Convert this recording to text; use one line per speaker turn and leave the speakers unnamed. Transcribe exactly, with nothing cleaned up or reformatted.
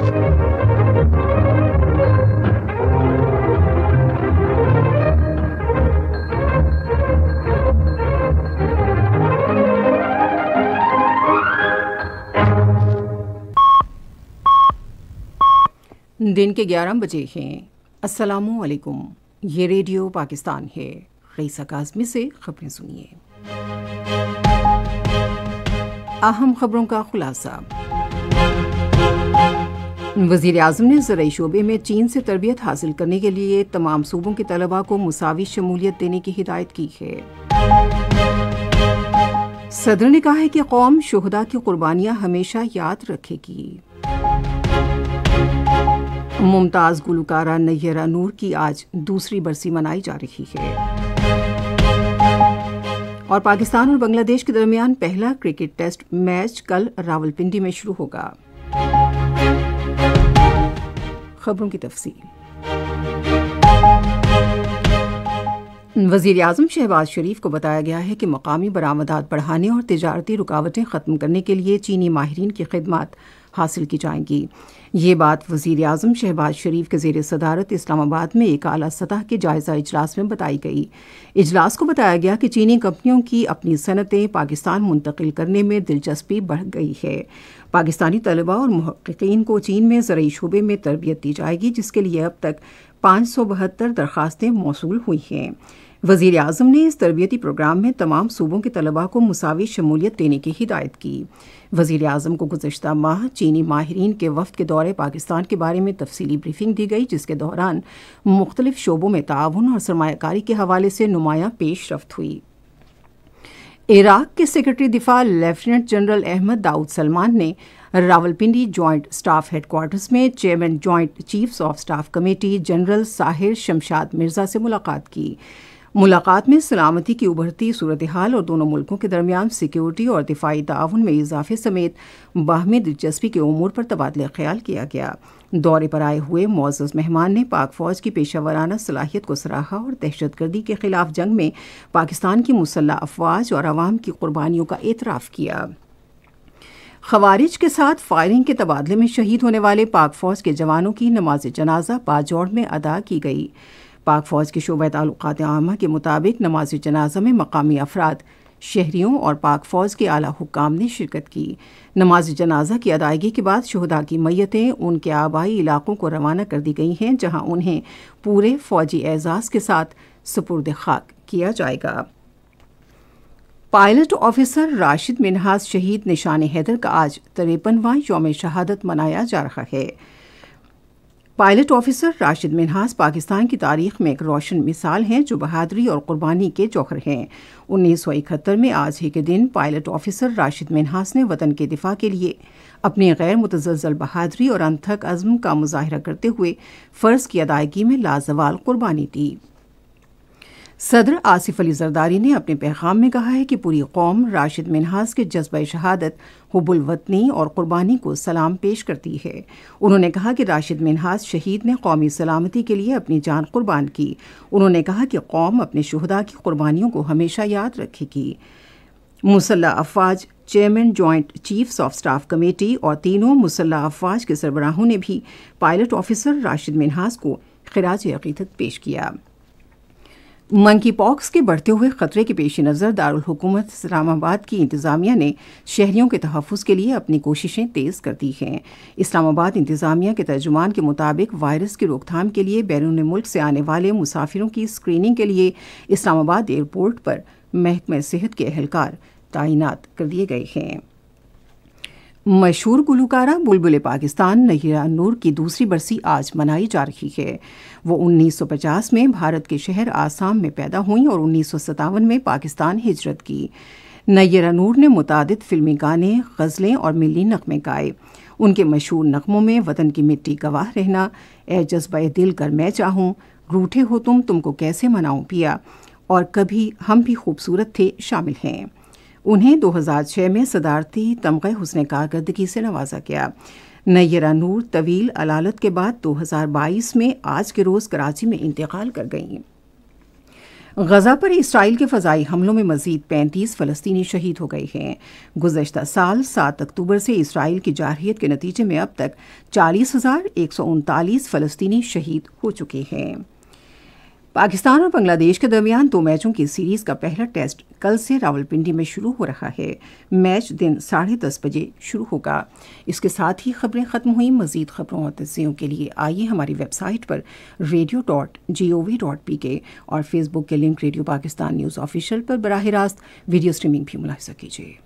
دن کے گیارہ بجے ہیں۔ السلام علیکم، یہ ریڈیو پاکستان ہے۔ رئیسہ کاظمی سے خبریں سنیے۔ اہم خبروں کا خلاصہ۔ وزیر اعظم نے زرعی شعبے میں چین سے تربیت حاصل کرنے کے لیے تمام صوبوں کے طلباء کو مساوی شمولیت دینے کی ہدایت کی ہے۔ صدر نے کہا ہے کہ قوم شہداء کی قربانیاں ہمیشہ یاد رکھے گی۔ ممتاز گلوکارہ نیرہ نور کی آج دوسری برسی منائی جا رہی ہے۔ اور پاکستان اور بنگلہ دیش کے درمیان پہلا کرکٹ ٹیسٹ میچ کل راولپنڈی میں شروع ہوگا۔ خبروں کی تفصیل۔ وزیر اعظم شہباز شریف کو بتایا گیا ہے کہ مقامی برآمدات بڑھانے اور تجارتی رکاوٹیں ختم کرنے کے لیے چینی ماہرین کی خدمات حاصل کی جائیں گی۔ یہ بات وزیر اعظم شہباز شریف کے زیر صدارت اسلام آباد میں ایک اعلیٰ سطح کے جائزہ اجلاس میں بتائی گئی۔ اجلاس کو بتایا گیا کہ چینی کمپنیوں کی اپنی صنعتیں پاکستان منتقل کرنے میں دلچسپی بڑھ گئی ہے۔ پاکستانی طلباء اور محققین کو چین میں زرعی شعبے میں تربیت دی جائے گی، جس کے لیے اب تک پانچ سو بہتر درخواستیں موصول ہوئی ہیں۔ وزیر اعظم نے اس تربیتی پروگرام میں تمام صوبوں کے طلباء کو مساوی شمولیت دینے کی ہدایت کی۔ وزیر اعظم کو گزشتہ ماہ چینی ماہرین کے وفد کے دورے پاکستان کے بارے میں تفصیلی بریفنگ دی گئی، جس کے دوران مختلف شعبوں میں تعاون اور سرمایہ کاری کے حوالے سے نمایاں پیش رفت ہوئی۔ عراق کے سیکرٹری دفاع lieutenant general Ahmed Dawood Salman نے Rawalpindi joint staff headquarters میں chairman joint chiefs of staff committee general Sahir Shamshad Mirza سے ملاقات کی۔ ملاقات میں سلامتی کی ابھرتی صورتحال اور دونوں ملکوں کے درمیان سیکیورٹی اور دفاعی تعاون میں اضافے سمیت باہمی دلچسپی کے امور پر تبادلہ خیال کیا گیا۔ دورے پر آئے ہوئے معزز مہمان نے پاک فوج کی پیشہ ورانہ صلاحیت کو سراہا اور دہشت گردی کے خلاف جنگ میں پاکستان کی مسلح افواج اور عوام کی قربانیوں کا اعتراف کیا۔ خوارج کے ساتھ فائرنگ کے تبادلے میں شہید ہونے والے پاک فوج کے جوانوں کی نماز جنازہ باجوڑ میں ادا کی گئی۔ پاک فوج کے شعبہ تعلقات عامہ کے مطابق نماز جنازہ میں مقامی افراد، شہریوں اور پاک فوج کے اعلیٰ حکام نے شرکت کی۔ نماز جنازہ کی ادائیگی کے بعد شہداء کی میتیں ان کے آبائی علاقوں کو روانہ کر دی گئی ہیں، جہاں انہیں پورے فوجی اعزاز کے ساتھ سپرد خاک کیا جائے گا۔ پائلٹ آفیسر راشد منہاس شہید نشان حیدر کا آج تریپنواں یوم شہادت منایا جا رہا ہے۔ پائلٹ آفیسر راشد منہاس پاکستان کی تاریخ میں ایک روشن مثال ہیں جو بہادری اور قربانی کے جوہر ہیں۔ انیس سو اکہتر میں آج ہی کے دن پائلٹ آفیسر راشد منہاس نے وطن کے دفاع کے لیے اپنی غیر متزلزل بہادری اور انتھک عزم کا مظاہرہ کرتے ہوئے فرض کی ادائیگی میں لازوال قربانی دی۔ صدر آصف علی زرداری نے اپنے پیغام میں کہا ہے کہ پوری قوم راشد منہاس کے جذبہ شہادت، حب الوطنی اور قربانی کو سلام پیش کرتی ہے۔ انہوں نے کہا کہ راشد منہاس شہید نے قومی سلامتی کے لیے اپنی جان قربان کی۔ انہوں نے کہا کہ قوم اپنے شہداء کی قربانیوں کو ہمیشہ یاد رکھے گی۔ مسلح افواج chairman joint chiefs of staff committee اور تینوں مسلح افواج کے سربراہوں نے بھی پائلٹ آفیسر راشد منہاس کو خراج عقیدت پیش کیا۔ منکی پاکس کے بڑھتے ہوئے خطرے کے پیش نظر دارالحکومت اسلام آباد کی انتظامیہ نے شہریوں کے تحفظ کے لیے اپنی کوششیں تیز کر دی ہیں۔ اسلام آباد انتظامیہ کے ترجمان کے مطابق وائرس کی روک تھام کے لیے بیرون ملک سے آنے والے مسافروں کی اسکریننگ کے لیے اسلام آباد ایئرپورٹ پر محکمہ صحت کے اہلکار تعینات کر دیے گئے ہیں۔ مشہور گلوکارہ بلبل پاکستان نیرہ نور کی دوسری برسی آج منائی جا رہی ہے۔ وہ انیس سو پچاس میں بھارت کے شہر آسام میں پیدا ہوئیں اور انیس سو ستاون میں پاکستان ہجرت کی۔ نیرہ نور نے متعدد فلمی گانے، غزلیں اور ملی نغمے گائے۔ ان کے مشہور نغموں میں وطن کی مٹی گواہ رہنا، اے جذبہ دل گر میں چاہوں، روٹھے ہو تم تم کو کیسے مناؤں پیا اور کبھی ہم بھی خوبصورت تھے شامل ہیں۔ انہیں دو ہزار چھ میں صدارتی تمغہ حسن کارکردگی سے نوازا گیا۔ نیرہ نور طویل علالت کے بعد دو ہزار بائیس میں آج کے روز کراچی میں انتقال کر گئیں۔ غزہ پر اسرائیل کے فضائی حملوں میں مزید پینتیس فلسطینی شہید ہو گئے ہیں۔ گزشتہ سال سات اکتوبر سے اسرائیل کی جارحیت کے نتیجے میں اب تک چالیس ہزار ایک سو انتالیس فلسطینی شہید ہو چکے ہیں۔ پاکستان اور بنگلہ دیش کے درمیان دو میچوں کی سیریز کا پہلا ٹیسٹ کل سے راولپنڈی میں شروع ہو رہا ہے۔ میچ دن ساڑھے دس بجے شروع ہوگا۔ اس کے ساتھ ہی خبریں ختم ہوئیں۔ مزید خبروں اور تجزیوں کے لیے آئیے ہماری ویب سائٹ پر radio dot G O V dot P K اور فیس بک کے link radio Pakistan news official پر براہ راست ویڈیو اسٹریمنگ بھی ملاحظہ کیجیے۔